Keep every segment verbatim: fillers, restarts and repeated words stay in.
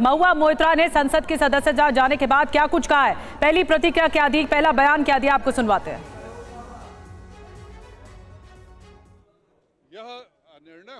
महुआ मोइत्रा ने संसद की सदस्यता जाने के बाद क्या कुछ कहा है, पहली प्रतिक्रिया क्या दी, पहला बयान क्या दिया, आपको सुनवाते हैं। यह निर्णय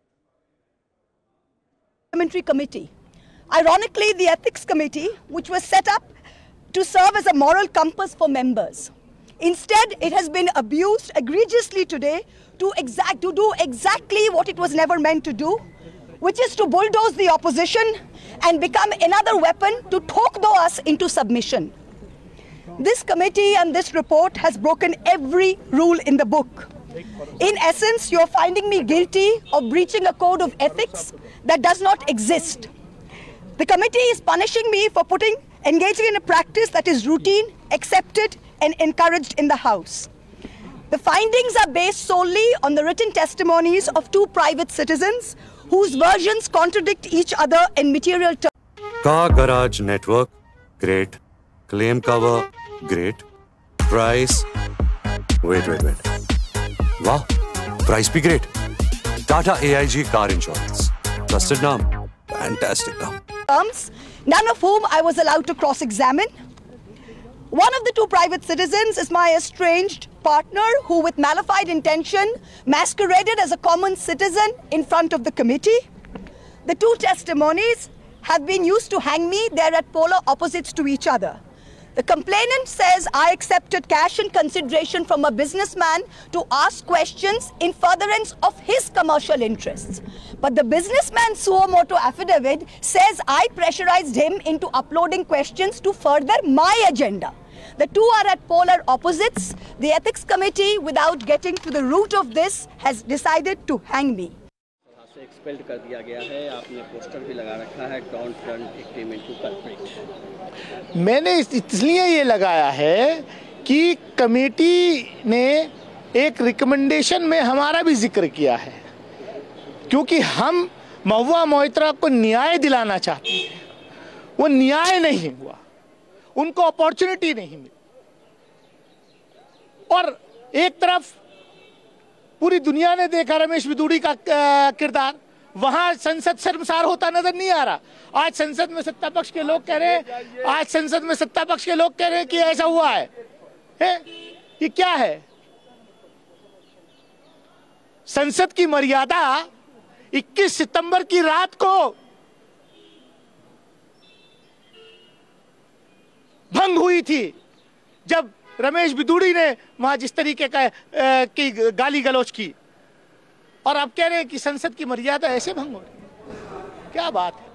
Parliamentary committee. Ironically, the ethics committee, which was set up to serve as a moral compass for members, instead it has been abused egregiously today to exact to do exactly what it was never meant to do, which is to bulldoze the opposition and become another weapon to talk-though us into submission. This committee and this report has broken every rule in the book. In essence, you're finding me guilty of breaching a code of ethics that does not exist. The committee is punishing me for putting, engaging in a practice that is routine, accepted, and encouraged in the House. The findings are based solely on the written testimonies of two private citizens whose versions contradict each other in material terms. Car Garage Network, great. Claim cover, great. Price, wait, wait, wait. Wow, price be great. Tata A I G Car Insurance. Trusted naam. Fantastic naam. Terms, none of whom I was allowed to cross-examine. One of the two private citizens is my estranged partner who, with malified intention, masqueraded as a common citizen in front of the committee. The two testimonies have been used to hang me. They're at polar opposites to each other. The complainant says I accepted cash in consideration from a businessman to ask questions in furtherance of his commercial interests. But the businessman's suo motu affidavit says I pressurized him into uploading questions to further my agenda. The two are at polar opposites. The ethics committee, without getting to the root of this, has decided to hang me. Expelled कर दिया गया है, आपने poster भी लगा रखा है, don't turn victim into culprit. मैंने इसलिए ये लगाया है कि कमेटी ने एक रिकमेंडेशन में हमारा भी जिक्र किया है, क्योंकि हम महुआ मोइत्रा को न्याय दिलाना चाहते हैं। वो न्याय नहीं हुआ, उनको अपॉर्चुनिटी नहीं मिली, और एक तरफ पूरी दुनिया ने देखा रमेश बिदूड़ी का किरदार, वहां संसद शर्मसार होता नजर नहीं आ रहा। आज संसद में सत्ता पक्ष के लोग कह रहे हैं आज संसद में सत्ता पक्ष के लोग कह रहे हैं कि ऐसा हुआ है, है? ये क्या है? संसद की मर्यादा इक्कीस सितंबर की रात को भंग हुई थी, जब रमेश बिदूड़ी ने वहां जिस तरीके का की गाली गलौज की, और अब कह रहे हैं कि संसद की मर्यादा ऐसे भंग हो रही। क्या बात है?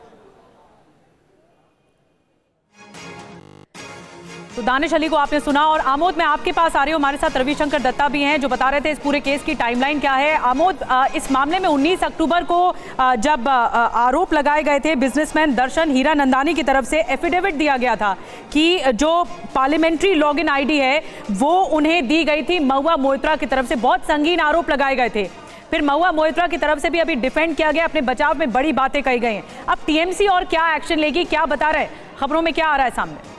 तो दानिश अली को आपने सुना, और आमोद मैं आपके पास आ रही हूँ, हमारे साथ रविशंकर दत्ता भी हैं जो बता रहे थे इस पूरे केस की टाइमलाइन क्या है। आमोद, इस मामले में उन्नीस अक्टूबर को जब आरोप लगाए गए थे बिजनेसमैन दर्शन हीरानंदानी की तरफ से, एफिडेविट दिया गया था कि जो पार्लियामेंट्री लॉगिन आईडी है वो उन्हें दी गई थी महुआ मोइत्रा की तरफ से। बहुत संगीन आरोप लगाए गए थे, फिर महुआ मोइत्रा की तरफ से भी अभी डिफेंड किया गया, अपने बचाव में बड़ी बातें कही गई हैं। अब टीएमसी और क्या एक्शन लेगी, क्या बता रहे, खबरों में क्या आ रहा है सामने?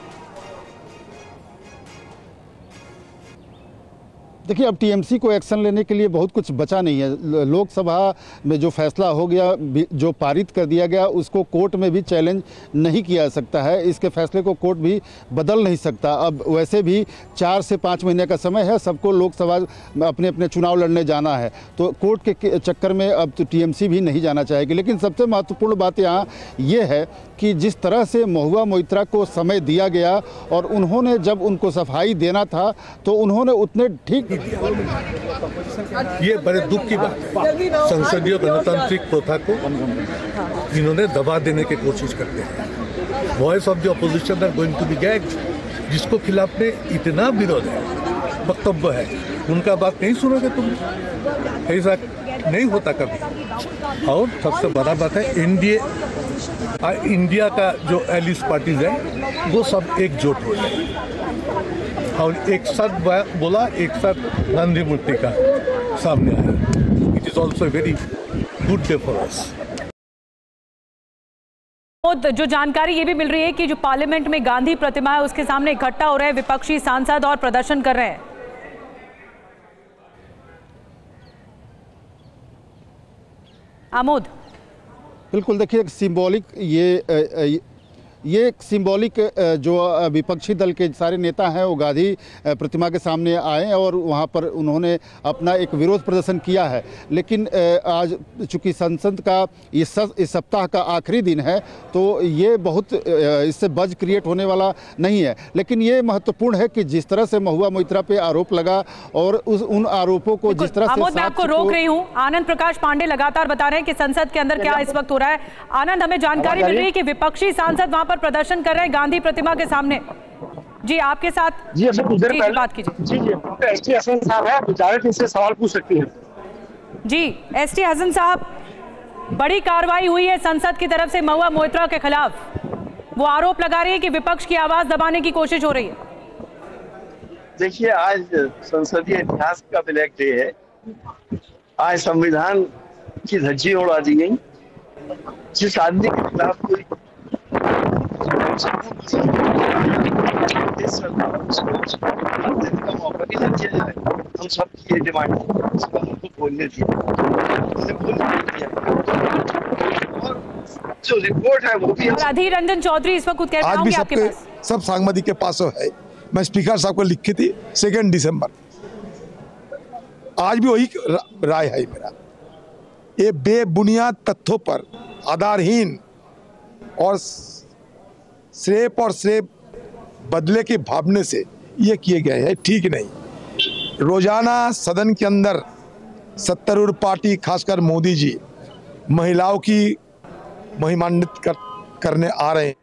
देखिए, अब टीएमसी को एक्शन लेने के लिए बहुत कुछ बचा नहीं है। लोकसभा में जो फैसला हो गया, जो पारित कर दिया गया, उसको कोर्ट में भी चैलेंज नहीं किया जा सकता है। इसके फैसले को कोर्ट भी बदल नहीं सकता। अब वैसे भी चार से पाँच महीने का समय है, सबको लोकसभा में अपने अपने चुनाव लड़ने जाना है, तो कोर्ट के चक्कर में अब तो टीएमसी भी नहीं जाना चाहेगी। लेकिन सबसे महत्वपूर्ण बात यहाँ ये है कि जिस तरह से महुआ मोइत्रा को समय दिया गया और उन्होंने जब उनको सफाई देना था तो उन्होंने उतने ठीक, ये बड़े दुख की बात है। संसदीय गणतांत्रिक प्रथा को इन्होंने दबा देने की कोशिश करते हैं। Voice of the opposition are going to be gagged. जिसको खिलाफ में इतना विरोध है, वक्तव्य है, उनका बात नहीं सुनोगे तुम? ऐसा नहीं होता कभी। और सबसे बड़ा बात है, एनडीए इंडिया का जो एलिस पार्टीज है वो सब एकजुट हो गए और एक साथ बोला, एक साथ गांधी मूर्ति का सामने आया। It is also very good day for us. जो जानकारी ये भी मिल रही है कि जो पार्लियामेंट में गांधी प्रतिमा है उसके सामने इकट्ठा हो रहे हैं विपक्षी सांसद और प्रदर्शन कर रहे हैं। आमोद, बिल्कुल, देखिए एक सिंबॉलिक ये ये एक सिंबॉलिक जो विपक्षी दल के सारे नेता हैं वो गांधी प्रतिमा के सामने आए और वहां पर उन्होंने अपना एक विरोध प्रदर्शन किया है। लेकिन आज चूंकि संसद का इस इस सप्ताह का आखिरी दिन है तो ये बहुत इससे बज क्रिएट होने वाला नहीं है। लेकिन ये महत्वपूर्ण है कि जिस तरह से महुआ मोइत्रा पे आरोप लगा और उस उन आरोपों को जिस तरह से मैं आपको रोक रही हूँ। आनंद प्रकाश पांडे लगातार बता रहे हैं कि संसद के अंदर क्या इस वक्त हो रहा है। आनंद, हमें जानकारी मिल रही है कि विपक्षी सांसद वहां पर प्रदर्शन कर रहे हैं गांधी प्रतिमा के सामने। जी, आपके साथ जी अभी कुछ देर पहले बात कीजिए। जी जी एस टी हसन साहब है, विचारक इनसे सवाल पूछ सकती हैं। जी, एस टी हसन साहब, बड़ी कार्रवाई हुई है संसद की तरफ से महुआ मोइत्रा के खिलाफ। वो आरोप लगा रही है कि विपक्ष की आवाज दबाने की कोशिश हो रही है। देखिए, आज संसदीय इतिहास का ब्लैक डे है। आज संविधान की धज्जी उड़ा दी गई। जिस आदमी के खिलाफ कोई का मौका भी नहीं दिया जाए, हम सब की ये डिमांड है, उसका हमको बोलने दिया, हमने बोलने दिया। और जो रिपोर्ट है वो भी। अधीर रंजन चौधरी इस वक्त कह रहे हैं आपके पास सब सांगवादी के पास है। मैं स्पीकर साहब को लिखी थी सेकेंड दिसंबर, आज भी वही राय है मेरा। ये बेबुनियाद तथ्यों पर आधारहीन और श्रेप और श्रेप बदले के भावने से ये किए गए हैं, ठीक नहीं। रोजाना सदन के अंदर सत्तारूढ़ पार्टी खासकर मोदी जी महिलाओं की महिमान्वित कर, करने आ रहे हैं।